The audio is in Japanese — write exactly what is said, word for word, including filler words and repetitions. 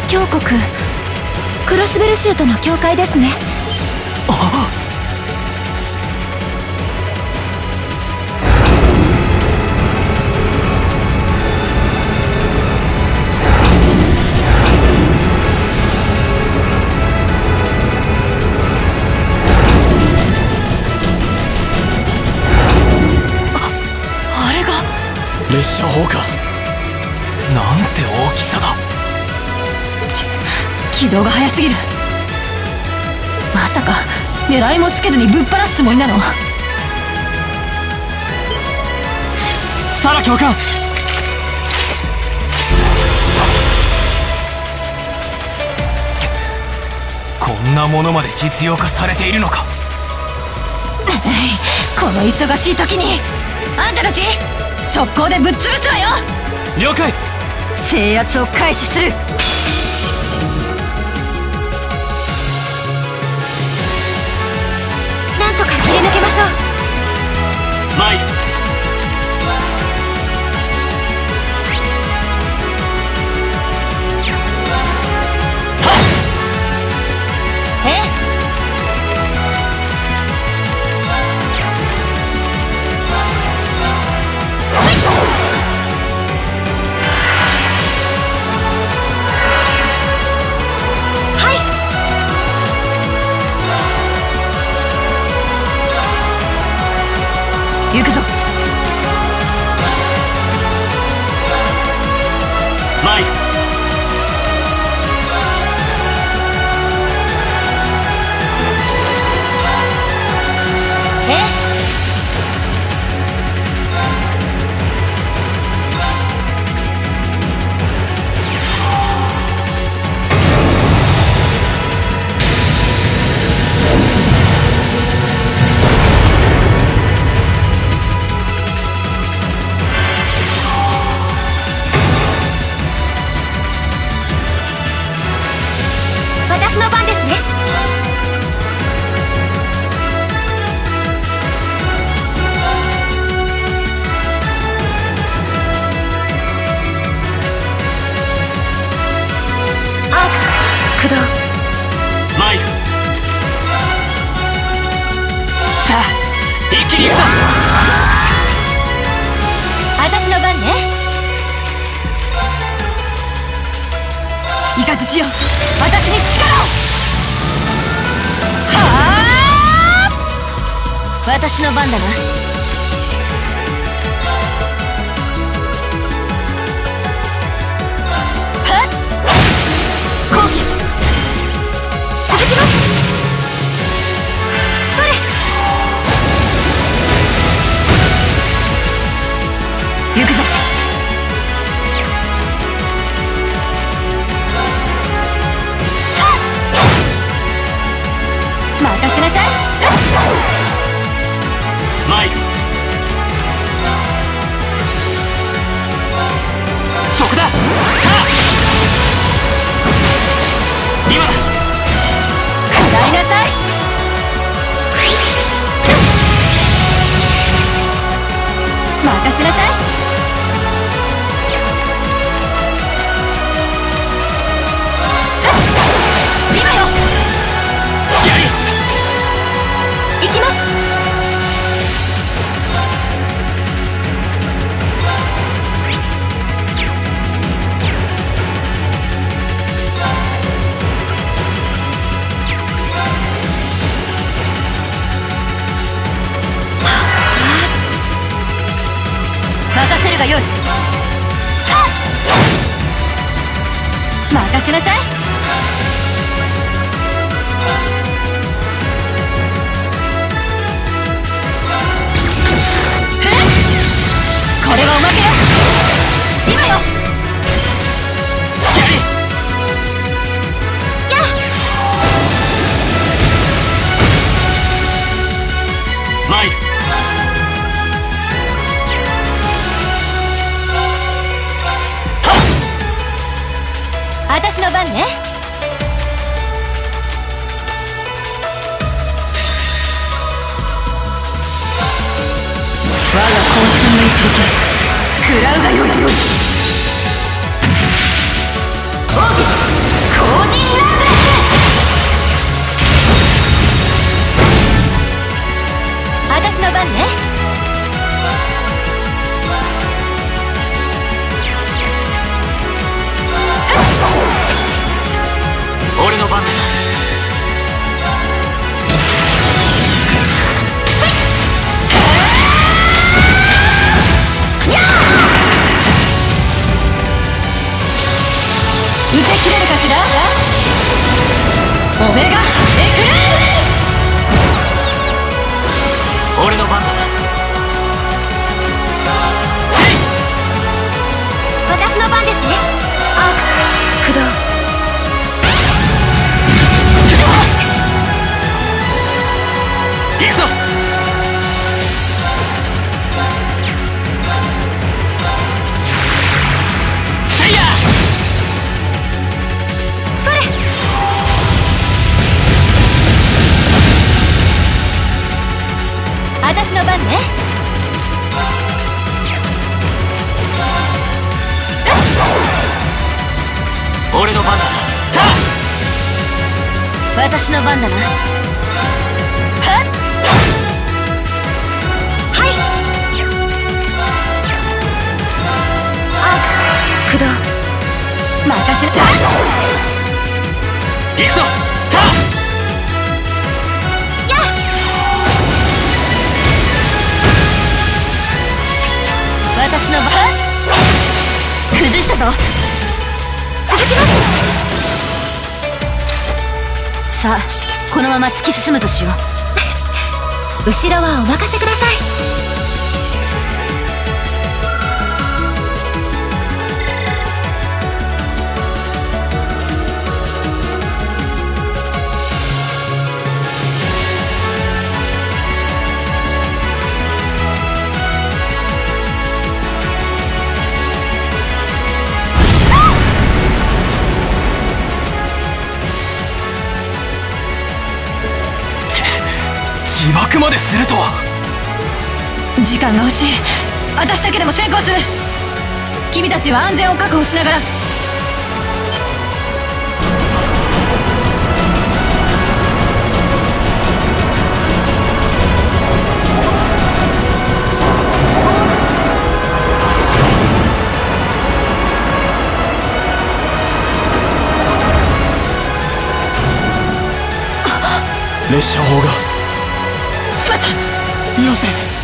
教国クロスベル州との境界ですね。 あっ、列車砲か。なんて大きさだ。 ち軌道が速すぎる。まさか狙いもつけずにぶっ放すつもりなの？ サラ教官、こんなものまで実用化されているのか。 この忙しい時にあんたたち速攻でぶっ潰すわよ。 了解。 制圧を開始する。なんとか切り抜けましょう。 参る。 行くぞ。 参る。 え？私の番ですね。アークス駆動。 参る。さあ一気に行くぞ。 私の番ね。イカズチよ、私に力を。はあ、私の番だな。はっ、攻撃続きます。それ、行くぞ。任せなさい。 参る。そこだ。今だ。 食らいなさい。任せなさい。今よ。行きます。任せるがよい。任せなさい。これはおまけよ。今よ。やっ、 参る。 私の番ね。我が渾身の一撃食らうがよい。よい。奥義オメガエクレ俺の番だ。 私の番ですね。アークス駆動。 行くぞ。せいや。 それ。私の番ね。 俺の番だ。 私の番だな。はっ、はい。アークス駆動。任せた。 行くぞ。 やっ、私の番。崩したぞ。続きます。さあ、このまま突き進むとしよう。後ろはお任せください。 自爆までするとは。 時間が欲しい。私だけでも先行する。君たちは安全を確保しながら。 列車砲が。 しまった。 よせ。